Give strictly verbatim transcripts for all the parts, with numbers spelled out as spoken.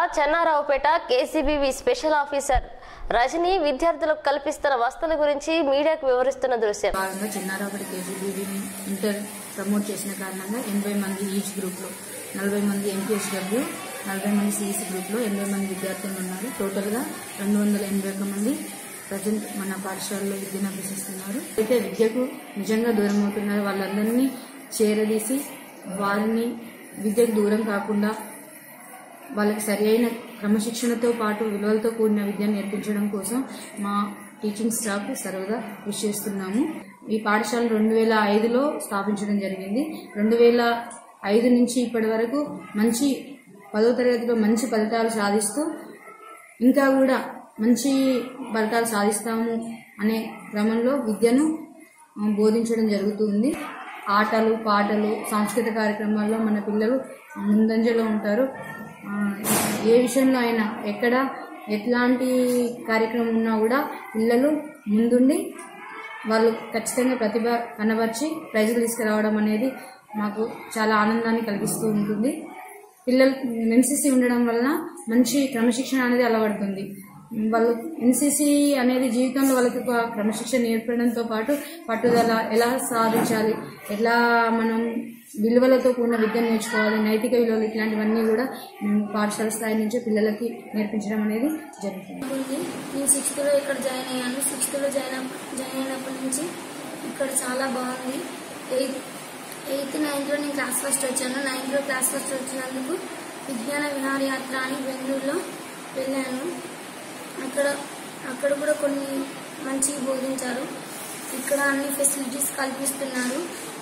Chennaraopet KCBV special officer Rajani విద్యార్థులకు కల్పిస్తున్న వసతుల గురించి మీడియాకు వివరిస్తున్న దృశ్యం. భాగంగా చెన్నారావుపేట కేసీబీవీని ఇంటర్ ప్రమోట్ చేసిన కారణంగా ఎనభై మంది ఈచ్ గ్రూప్ లో నలభై మంది ఎంపీఎస్డబ్ల్యూ నలభై మంది సిఈసి గ్రూప్ లో ఎనభై మంది విద్యార్థులు ఉన్నారు. టోటల్ గా రెండు వందల ఎనభై ఒక్క మంది ప్రజెంట్ మన పాఠశాలలో విద్యను అభ్యసిస్తున్నారు. అయితే విద్యకు నిజంగా దూరం అవుతున్నారు వాళ్ళందరినీ చేరదీసి వారిని విద్యకు దూరం కాకుండా వాళ్ళకి సరి అయిన క్రమశిక్షణతో పాటు విలువలతో కూడిన విద్యను నేర్పించడం కోసం మా టీచింగ్ స్టాఫ్ సర్వదా కృషి చేస్తున్నాము. ఈ పాఠశాల రెండు వేల ఐదులో స్థాపించడం జరిగింది. రెండు వేల ఐదు నుంచి ఇప్పటి వరకు మంచి పదో తరగతిలో మంచి ఫలితాలు సాధిస్తూ ఇంకా కూడా మంచి ఫలితాలు సాధిస్తాము అనే క్రమంలో విద్యను బోధించడం జరుగుతుంది. ఆటలు పాటలు సాంస్కృతిక కార్యక్రమాల్లో మన పిల్లలు ముందంజలో ఉంటారు. ఏ విషయంలో అయినా ఎక్కడ ఎట్లాంటి కార్యక్రమం ఉన్నా కూడా పిల్లలు ముందుండి వాళ్ళు ఖచ్చితంగా ప్రతిభ కనబర్చి ప్రైజులు తీసుకురావడం అనేది మాకు చాలా ఆనందాన్ని కలిగిస్తూ ఉంటుంది. పిల్లలు ఎన్సీసీ ఉండడం వలన మంచి క్రమశిక్షణ అనేది అలవడుతుంది. వాళ్ళు ఎన్సీసీ అనేది జీవితంలో వాళ్ళకి ఒక క్రమశిక్షణ నేర్పడంతో పాటు పట్టుదల ఎలా సాధించాలి, ఎలా మనం విలువలతో కూడిన విద్య నేర్చుకోవాలి, నైతిక విలువలు ఇట్లాంటివన్నీ కూడా మేము పాఠశాల స్థాయి నుంచి పిల్లలకి నేర్పించడం అనేది జరుగుతుంది. నేను సిక్స్త్లో ఇక్కడ జాయిన్ అయ్యాను. సిక్స్త్లో జాయిన్ జాయిన్ అయినప్పటి నుంచి ఇక్కడ చాలా బాగుంది. ఎయిత్ ఎయిత్ నైన్త్లో నేను క్లాస్ ఫస్ట్ వచ్చాను. నైన్త్లో క్లాస్ ఫస్ట్ వచ్చినందుకు విజ్ఞాన విహారయాత్ర అని బెంగళూరులో వెళ్ళాను. అక్కడ అక్కడ కూడా కొన్ని మంచిగా బోధించారు. ఇక్కడ అన్ని ఫెసిలిటీస్ కల్పిస్తున్నారు.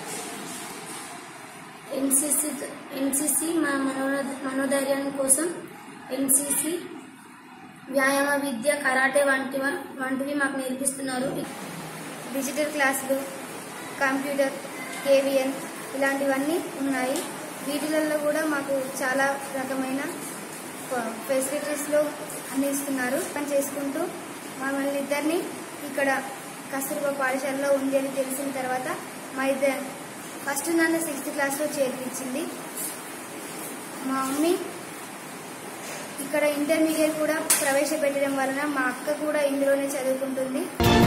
ఎన్సీసీ ఎన్సీసీ మా మనో మనోధైర్యం కోసం ఎన్సీసీ వ్యాయామ విద్య కరాటే వంటి వంటివి మాకు నేర్పిస్తున్నారు. డిజిటల్ క్లాసులు, కంప్యూటర్, కేవీఎన్ ఇలాంటివన్నీ ఉన్నాయి. వీటిలలో కూడా మాకు చాలా రకమైన ఫెసిలిటీస్లో అందిస్తున్నారు. పని చేసుకుంటూ మమ్మల్ని ఇద్దరిని ఇక్కడ కస్తూర్బా పాఠశాలలో ఉంది అని తెలిసిన తర్వాత మా ఇద్దరు ఫస్ట్ నన్ను సిక్స్త్ క్లాస్లో చేర్పించింది. మా మమ్మీ ఇక్కడ ఇంటర్మీడియట్ కూడా ప్రవేశపెట్టడం వలన మా అక్క కూడా ఇందులోనే చదువుకుంటుంది.